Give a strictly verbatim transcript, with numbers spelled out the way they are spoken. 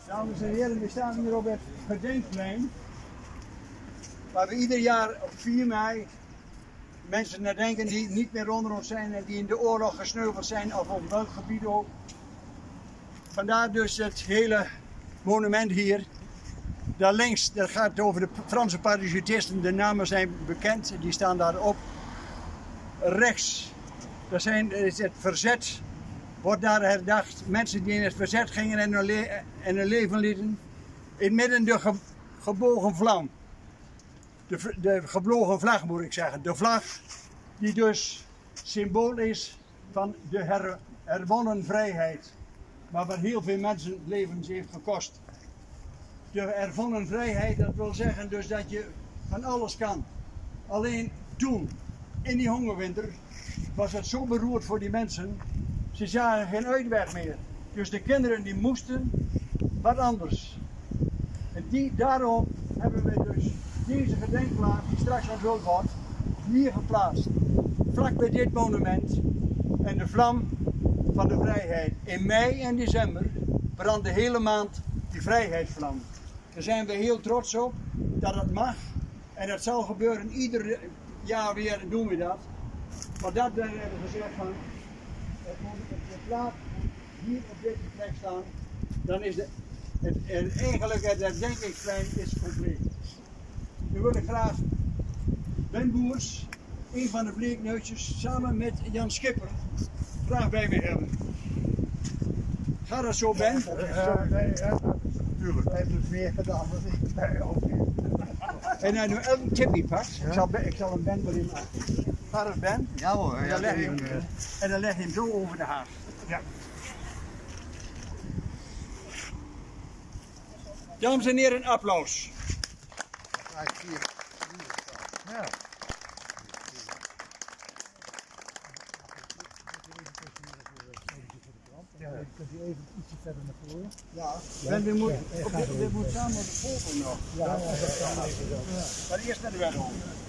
Dames en heren, we staan hier op het gedenkplein, waar we ieder jaar op vier mei mensen herdenken die niet meer onder ons zijn en die in de oorlog gesneuveld zijn of op welk gebied ook. Vandaar dus het hele monument hier. Daar links, dat gaat over de Franse parachutisten, de namen zijn bekend, die staan daarop. Rechts, dat zijn, is het verzet, wordt daar herdacht. Mensen die in het verzet gingen en hun, le en hun leven lieten. In het midden de ge gebogen vlam. De, de gebogen vlag moet ik zeggen. De vlag die dus symbool is van de her herwonnen vrijheid. Maar wat heel veel mensen levens heeft gekost. De herwonnen vrijheid, dat wil zeggen dus dat je van alles kan. Alleen toen, in die hongerwinter, was het zo beroerd voor die mensen. Ze zagen geen uitweg meer. Dus de kinderen die moesten wat anders. En die, daarom hebben we dus deze gedenkplaats, die straks onthuld wordt, hier geplaatst. Vlak bij dit monument. En de vlam van de vrijheid. In mei en december brandt de hele maand die vrijheidsvlam. Daar zijn we heel trots op dat het mag. En dat zal gebeuren ieder jaar weer doen we dat. Maar dat hebben we gezegd van, het moet de plaat hier op deze plek staan. Dan is de, het, het, eigenlijk het herdenkingsplein is compleet. We willen graag Ben Boers, een van de bleekneusjes, samen met Jan Schipper, graag bij me hebben. Gaat dat zo, Ben? Ja, ja, nee, ja, natuurlijk. Hij heeft dus meer gedaan dan ik. Nee, ook niet. En hij nu elke tippie pakt. Ja? Ik, zal, ik zal een Ben erin maken. Gaat het, Ben? Ja hoor. En dan, leg je hem, en dan leg je hem zo over de haag. Ja. Dames en heren, applaus. Ja. Ja, kunt u even ietsje verder naar voren? Ja, Ben, we moeten ja, moet samen op de foto nog. Ja, ja, dat kan even zo. Maar eerst naar de weg over.